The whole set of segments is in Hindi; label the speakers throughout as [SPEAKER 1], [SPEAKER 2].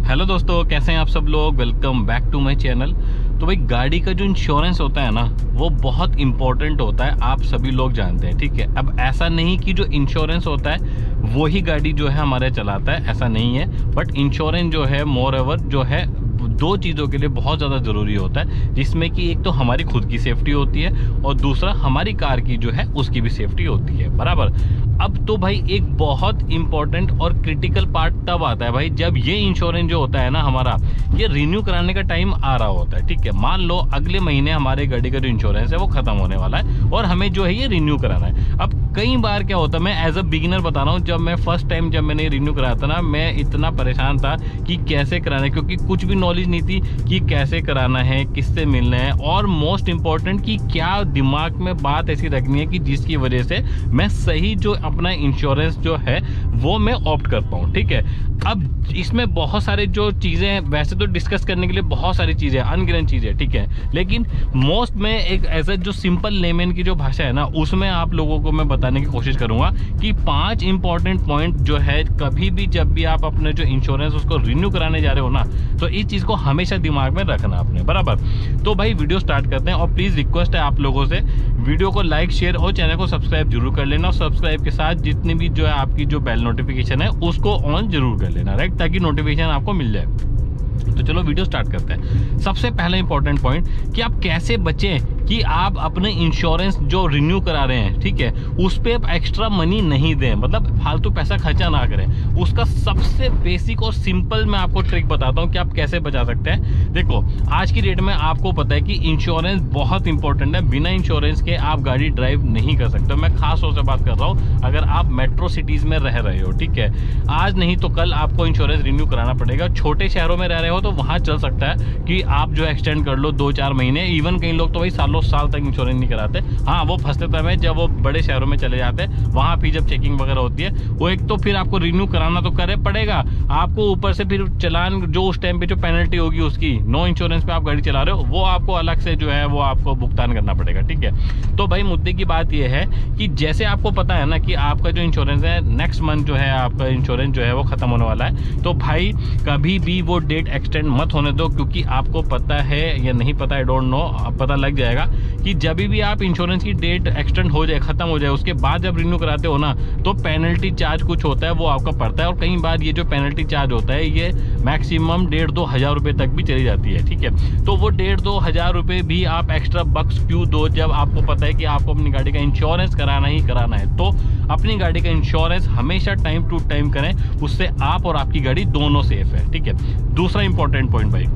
[SPEAKER 1] हेलो दोस्तों, कैसे हैं आप सब लोग। Welcome back to my channel. तो भाई गाड़ी का जो इंश्योरेंस होता है ना, वो बहुत इंपॉर्टेंट होता है, आप सभी लोग जानते हैं, ठीक है। अब ऐसा नहीं कि जो इंश्योरेंस होता है वो ही गाड़ी जो है हमारे चलाता है, ऐसा नहीं है। बट इंश्योरेंस जो है मोर एवर जो है दो चीज़ों के लिए बहुत ज़्यादा ज़रूरी होता है, जिसमें कि एक तो हमारी खुद की सेफ्टी होती है और दूसरा हमारी कार की जो है उसकी भी सेफ्टी होती है, बराबर। अब तो भाई एक बहुत इंपॉर्टेंट और क्रिटिकल पार्ट तब आता है भाई, जब ये इंश्योरेंस जो होता है ना हमारा, ये रिन्यू कराने का टाइम आ रहा होता है, ठीक है। मान लो अगले महीने हमारे गाड़ी का जो इंश्योरेंस है वो खत्म होने वाला है और हमें जो है ये रिन्यू कराना है। अब कई बार क्या होता है, मैं एज अ बिगिनर बता रहा हूँ, जब मैं फर्स्ट टाइम जब मैंने रिन्यू कराया था ना, मैं इतना परेशान था कि कैसे कराना है, क्योंकि कुछ भी नॉलेज नहीं थी कि कैसे कराना है, किससे मिलना है, और मोस्ट इंपॉर्टेंट कि क्या दिमाग में बात ऐसी रखनी है कि जिसकी वजह से मैं सही जो अपना इंश्योरेंस जो है वो मैं ऑप्ट कर पाऊँ, ठीक है। अब इसमें बहुत सारे जो चीज़ें हैं, वैसे तो डिस्कस करने के लिए बहुत सारी चीज़ें, अनगिनत चीज़ें, ठीक है, लेकिन मोस्ट में एक ऐसा जो सिंपल लेमन की जो भाषा है ना, उसमें आप लोगों को मैं बताने की कोशिश करूंगा कि 5 इंपॉर्टेंट पॉइंट जो है, कभी भी जब भी आप अपने जो इंश्योरेंस उसको रिन्यू कराने जा रहे हो ना, तो इस चीज़ को हमेशा दिमाग में रखना आपने, बराबर। तो भाई वीडियो स्टार्ट करते हैं, और प्लीज़ रिक्वेस्ट है आप लोगों से, वीडियो को लाइक, शेयर और चैनल को सब्सक्राइब जरूर कर लेना, और सब्सक्राइब के साथ जितनी भी जो है आपकी जो बेल नोटिफिकेशन है उसको ऑन जरूर कर लेना, राइट, ताकि नोटिफिकेशन आपको मिल जाए। तो चलो वीडियो स्टार्ट करते हैं। सबसे पहला इंपॉर्टेंट पॉइंट कि आप कैसे बचें कि आप अपने इंश्योरेंस जो रिन्यू करा रहे हैं, ठीक है, उस पर आप एक्स्ट्रा मनी नहीं दें, मतलब फालतू पैसा खर्चा ना करें। उसका सबसे बेसिक और सिंपल मैं आपको ट्रिक बताता हूं कि आप कैसे बचा सकते हैं। देखो, आज की डेट में आपको पता है कि इंश्योरेंस बहुत इंपॉर्टेंट है, बिना इंश्योरेंस के आप गाड़ी ड्राइव नहीं कर सकते। मैं खास तौर से बात कर रहा हूँ अगर आप मेट्रो सिटीज में रह रहे हो, ठीक है, आज नहीं तो कल आपको इंश्योरेंस रिन्यू कराना पड़ेगा। छोटे शहरों में रह रहे हो तो वहां चल सकता है कि आप जो एक्सटेंड कर लो 2-4 महीने, इवन कई लोग तो भाई सालों साल तक इंश्योरेंस नहीं कराते। हाँ, वो फंसते तब है जब वो बड़े शहरों में चले जाते हैं, वहां फिर जब चेकिंग वगैरह होती है, वो एक तो फिर आपको रिन्यू कराना तो करे पड़ेगा आपको, ऊपर से फिर चालान जो उस टाइम पे जो पेनल्टी होगी उसकी, नो इंश्योरेंस पे आप गाड़ी चला रहे हो, वो आपको अलग से जो है वो आपको भुगतान करना पड़ेगा, ठीक है। तो भाई मुद्दे की बात यह है कि जैसे आपको पता है ना कि आपका जो इंश्योरेंस है नेक्स्ट मंथ जो है आपका इंश्योरेंस जो है वो खत्म होने वाला है, तो भाई कभी भी वो डेट एक्सटेंड मत होने दो, क्योंकि आपको पता है या नहीं पता, आई डोंट नो, पता लग जाएगा कि जब भी आप इंश्योरेंस की डेट एक्सटेंड हो जाए, खत्म हो जाए, उसके बाद जब रिन्यू कराते हो ना, तो पेनल्टी चार्ज कुछ होता है वो आपका पड़ता है, और कई बार ये जो पेनल्टी चार्ज होता है ये मैक्सिमम 1,500-2 हज़ार रुपये तक भी चली जाती है, ठीक है। तो वो 1,500-2 हज़ार रुपये भी आप एक्स्ट्रा बक्स क्यों दो, जब आपको पता है कि आपको अपनी गाड़ी का इंश्योरेंस कराना ही कराना है। तो अपनी गाड़ी का इंश्योरेंस हमेशा टाइम टू टाइम करें, उससे आप और आपकी गाड़ी दोनों सेफ है, ठीक है। दूसरा इंपॉर्टेंट पॉइंट भाई,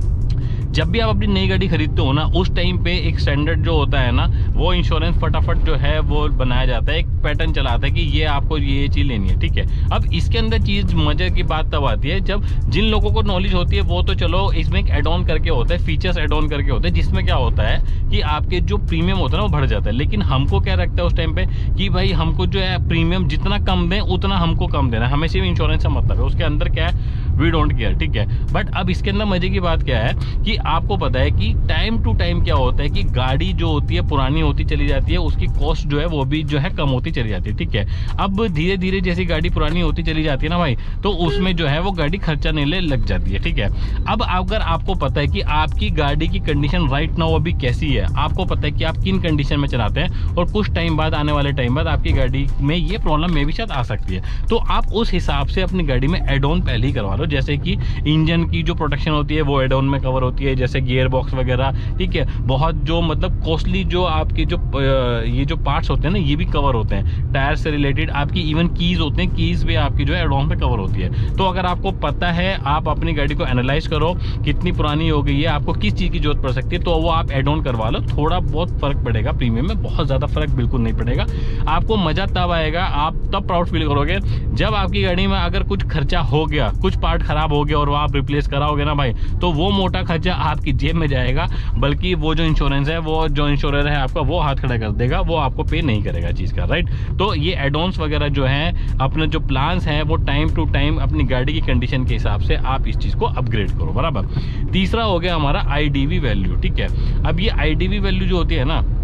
[SPEAKER 1] जब भी आप अपनी नई गाड़ी खरीदते हो ना, उस टाइम पे एक स्टैंडर्ड जो होता है ना, वो इंश्योरेंस फटाफट जो है वो बनाया जाता है, एक पैटर्न चलाता है कि ये आपको ये चीज़ लेनी है, ठीक है। अब इसके अंदर चीज़ मजे की बात तब आती है जब जिन लोगों को नॉलेज होती है वो तो चलो, इसमें एक एड ऑन करके होता है, फीचर्स एड ऑन करके होते हैं, जिसमें क्या होता है कि आपके जो प्रीमियम होता है ना वो बढ़ जाता है। लेकिन हमको क्या रखता है उस टाइम पे कि भाई हमको जो है प्रीमियम जितना कम दें उतना हमको कम देना है, हमें सिर्फ इंश्योरेंस से मतलब है, उसके अंदर क्या है वी डोंट केयर, ठीक है। बट अब इसके अंदर मजे की बात क्या है कि आपको पता है कि टाइम टू टाइम क्या होता है कि गाड़ी जो होती है पुरानी होती चली जाती है, उसकी कॉस्ट जो है वो भी जो है कम होती चली जाती है, ठीक है। अब धीरे धीरे जैसी गाड़ी पुरानी होती चली जाती है ना भाई, तो उसमें जो है वो गाड़ी खर्चा लेने लग जाती है, ठीक है। अब अगर आपको पता है कि आपकी गाड़ी की कंडीशन राइट नाउ अभी कैसी है, आपको पता है कि आप किन कंडीशन में चलाते हैं, और कुछ टाइम बाद, आने वाले टाइम बाद आपकी गाड़ी में ये प्रॉब्लम में भी शायद आ सकती है, तो आप उस हिसाब से अपनी गाड़ी में एड ऑन पहले ही करवा लो। जैसे कि इंजन की जो प्रोटेक्शन होती है वो एड ऑन में कवर होती है, जैसे गियर बॉक्स वगैरह, ठीक है। बहुत जो मतलब कॉस्टली जो आपके जो ये जो पार्ट्स होते हैं ना, ये भी कवर होते हैं, टायर से रिलेटेड आपकी इवन कीज होते हैं, कीज भी आपकी जो है एड ऑन पे कवर होती है। तो अगर आपको पता है, आप अपनी गाड़ी को एनालाइज करो कितनी पुरानी हो गई है, आपको किस चीज़ की जरूरत पड़ सकती है, तो वो आप एड ऑन करवा लो। थोड़ा बहुत फर्क पड़ेगा प्रीमियम में, बहुत ज़्यादा फर्क बिल्कुल नहीं पड़ेगा। आपको मजा तब आएगा, आप तब प्राउड फील करोगे जब आपकी गाड़ी में अगर कुछ खर्चा हो गया, कुछ पार्ट खराब हो गया और वो आप रिप्लेस कराओगे ना भाई, तो वो मोटा खर्चा आपकी जेब में जाएगा, बल्कि वो जो इंश्योरेंस है, वो जो इंश्योरर है आपका, वो हाथ खड़ा कर देगा, वो आपको पे नहीं करेगा चीज़ का, राइट। तो ये एड ऑन्स वगैरह जो हैं, अपने जो प्लान्स हैं, वो टाइम टू टाइम अपनी गाड़ी की कंडीशन के हिसाब से आप इस चीज़ को अपग्रेड करो, बराबर। तीसरा हो गया हमारा IDV वैल्यू, ठीक है। अब ये IDV वैल्यू जो होती है ना,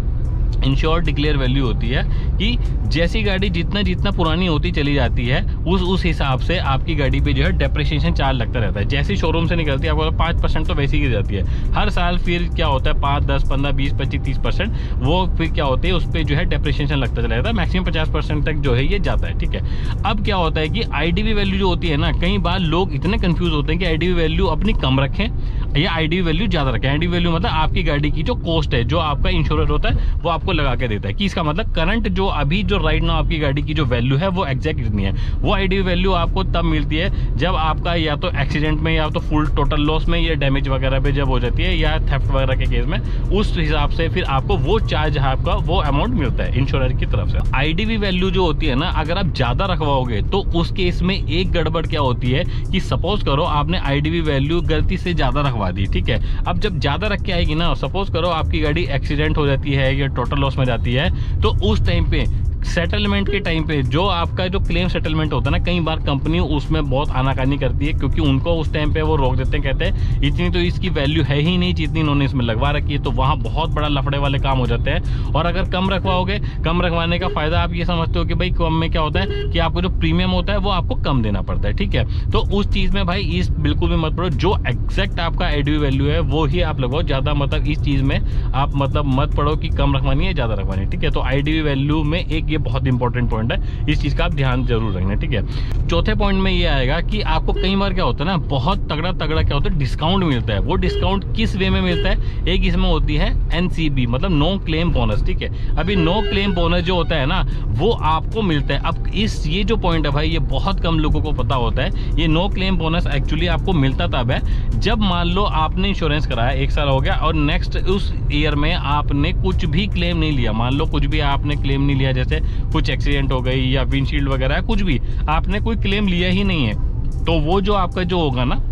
[SPEAKER 1] इंश्योर डिक्लेयर वैल्यू होती है कि जैसी गाड़ी जितना जितना पुरानी होती चली जाती है उस हिसाब से आपकी गाड़ी पे जो है डेप्रिसिएशन चार्ज लगता रहता है। जैसी शोरूम से निकलती है आपको 5% तो वैसी गिर जाती है हर साल। फिर क्या होता है 5, 10, 15, 20, 25, 30% वो फिर क्या होते है उस पर जो है डेप्रिसिएशन लगता चला जाता है। मैक्सिमम 50% तक जो है ये जाता है, ठीक है। अब क्या होता है कि आईडीवी वैल्यू जो होती है ना, कई बार लोग इतने कंफ्यूज होते हैं कि आईडीवी वैल्यू अपनी कम रखें या आईडीवी वैल्यू ज्यादा रखें। आईडीवी वैल्यू मतलब आपकी गाड़ी की जो कॉस्ट है, जो आपका इंश्योरेंस होता है वो आपको लगा के देता है कि इसका मतलब करंट जो अभी जो राइट नाउ आपकी गाड़ी की जो वैल्यू है वो एग्जैक्ट कितनी है। वो आईडीवी वैल्यू आपको तब मिलती है जब आपका या तो एक्सीडेंट में या तो फुल टोटल लॉस में या डैमेज वगैरह पे जब हो जाती है या थेफ्ट वगैरह के केस में, उस हिसाब से फिर आपको वो चार्ज आपका वो अमाउंट मिलता है इंश्योरेंस की तरफ से। आईडीवी वैल्यू जो होती है ना, अगर आप ज्यादा रखवाओगे तो उस केस में एक गड़बड़ क्या होती है कि सपोज करो आपने आईडीवी वैल्यू गलती से ज्यादा रखवा दी, ठीक है। अब जब ज्यादा रख के आएगी ना, सपोज करो आपकी गाड़ी एक्सीडेंट हो जाती है या टोटल लॉस में जाती है, तो उस टाइम पे सेटलमेंट के टाइम पे जो आपका जो क्लेम सेटलमेंट होता है ना, कई बार कंपनी उसमें बहुत आनाकानी करती है क्योंकि उनको उस टाइम पे वो रोक देते हैं, कहते हैं इतनी तो इसकी वैल्यू है ही नहीं जितनी इन्होंने इसमें लगवा रखी है। तो वहाँ बहुत बड़ा लफड़े वाले काम हो जाते हैं। और अगर कम रखवाओगे, कम रखवाने का फायदा आप ये समझते हो कि भाई कम में क्या होता है कि आपको जो प्रीमियम होता है वो आपको कम देना पड़ता है, ठीक है। तो उस चीज में भाई इस बिल्कुल भी मत पड़ो, जो एग्जैक्ट आपका आईडीवी वैल्यू है वो ही आप लगाओ। ज्यादा मतलब इस चीज में आप मतलब मत पड़ो कि कम रखवानी है ज्यादा रखवानी है, ठीक है। तो आईडीवी वैल्यू में एक ये बहुत इंपॉर्टेंट पॉइंट है, इस चीज का आप ध्यान जरूर रखना, ठीक है। चौथे पॉइंट में ये आएगा कि आपको कई बार क्या होता है ना, बहुत तगड़ा क्या होता है, डिस्काउंट मिलता है। वो डिस्काउंट किस वे में मिलता है, एक इसमें होती है एनसीबी मतलब नो क्लेम बोनस, ठीक है। अभी नो क्लेम बोनस जो होता है ना वो आपको मिलता है। अब ये जो पॉइंट है भाई, ये बहुत कम लोगों को पता होता है। ये नो क्लेम बोनस एक्चुअली आपको मिलता तब है जब मान लो आपने इंश्योरेंस कराया, 1 साल हो गया और नेक्स्ट उस ईयर में आपने कुछ भी क्लेम नहीं लिया। मान लो कुछ भी आपने क्लेम नहीं लिया, जैसे कुछ एक्सीडेंट हो गई या विंडशील्ड वगैरह, कुछ भी आपने कोई क्लेम लिया ही नहीं है, तो वो जो आपका जो होगा ना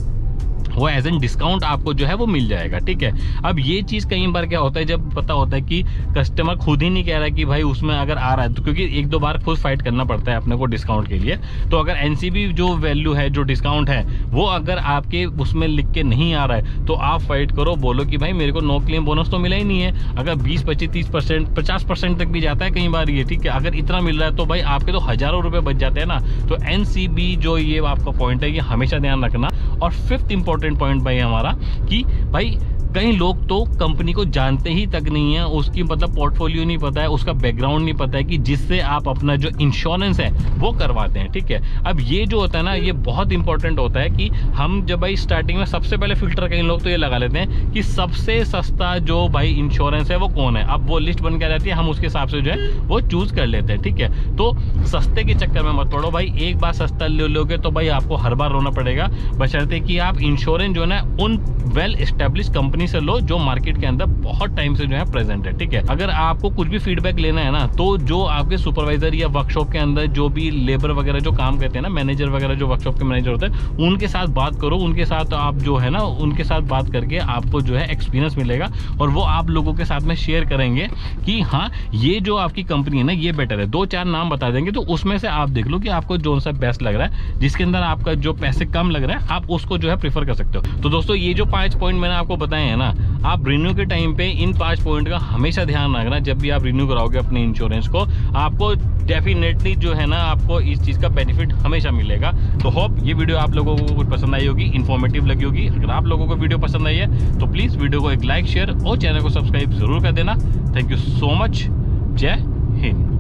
[SPEAKER 1] वो एज एन डिस्काउंट आपको जो है वो मिल जाएगा, ठीक है। अब ये चीज कई बार क्या होता है, जब पता होता है कि कस्टमर खुद ही नहीं कह रहा कि भाई उसमें अगर आ रहा है, तो क्योंकि 1-2 बार खुद फाइट करना पड़ता है अपने को डिस्काउंट के लिए। तो अगर एनसीबी जो वैल्यू है, जो डिस्काउंट है, वो अगर आपके उसमें लिख के नहीं आ रहा है तो आप फाइट करो, बोलो कि भाई मेरे को नो क्लेम बोनस तो मिला ही नहीं है। अगर 20, 25, 30%, 50% तक भी जाता है कई बार ये, ठीक है। अगर इतना मिल रहा है तो भाई आपके तो हजारों रुपए बच जाते हैं ना। तो एनसीबी जो ये आपका पॉइंट है, ये हमेशा ध्यान रखना। और 5th इंपॉर्टेंट पॉइंट भाई हमारा कि भाई कई लोग तो कंपनी को जानते ही तक नहीं है, उसकी मतलब पोर्टफोलियो नहीं पता है, उसका बैकग्राउंड नहीं पता है कि जिससे आप अपना जो इंश्योरेंस है वो करवाते हैं, ठीक है। अब ये जो होता है ना, ये बहुत इंपॉर्टेंट होता है कि हम जब भाई स्टार्टिंग में सबसे पहले फिल्टर कई लोग तो ये लगा लेते हैं कि सबसे सस्ता जो भाई इंश्योरेंस है वो कौन है। अब वो लिस्ट बन के आ जाती है, हम उसके हिसाब से जो है वो चूज कर लेते हैं, ठीक है। तो सस्ते के चक्कर में मत पड़ो भाई, एक बार सस्ता ले लोगे तो भाई आपको हर बार रोना पड़ेगा, बशर्ते कि आप इंश्योरेंस जो है ना उन वेल एस्टेब्लिश कंपनी से लो जो मार्केट के अंदर बहुत टाइम से जो है प्रेजेंट है, ठीक है। अगर आपको कुछ भी फीडबैक लेना है ना, तो जो आपके सुपरवाइजर या वर्कशॉप के अंदर जो भी लेबर वगैरह जो काम करते हैं ना, मैनेजर वगैरह जो वर्कशॉप के मैनेजर होते हैं, उनके साथ बात करो। उनके साथ आप जो है ना, उनके साथ बात करके आपको जो है एक्सपीरियंस मिलेगा और वो आप लोगों के साथ में शेयर करेंगे कि हाँ ये जो आपकी कंपनी है ना ये बेटर है। 2-4 नाम बता देंगे, तो उसमें से आप देख लो कि आपको जो सा बेस्ट लग रहा है, जिसके अंदर आपका जो पैसे कम लग रहा है, आप उसको जो है प्रीफर कर सकते हो। तो दोस्तों ये जो 5 पॉइंट मैंने आपको बताए हैं ना, आप रिन्यू के टाइम पे इन 5 पॉइंट का हमेशा ध्यान रखना। जब भी आप रिन्यू कराओगे अपने इंश्योरेंस को, आपको डेफिनेटली जो है ना आपको इस चीज का बेनिफिट हमेशा मिलेगा। तो होप ये वीडियो आप लोगों को कुछ पसंद आई होगी, इन्फॉर्मेटिव लगी होगी। अगर आप लोगों को वीडियो पसंद आई है तो प्लीज वीडियो को एक लाइक, शेयर और चैनल को सब्सक्राइब जरूर कर देना। Thank you so much. जय हिंद।